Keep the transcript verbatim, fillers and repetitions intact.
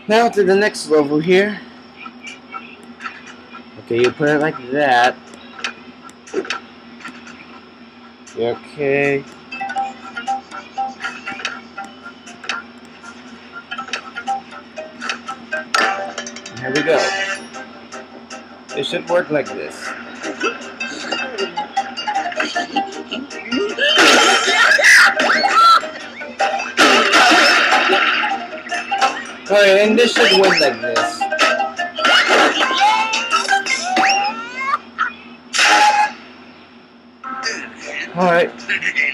Now to the next level here. Okay, you put it like that. Okay. Here we go. It should work like this. Alright, and this should work like this. Alright.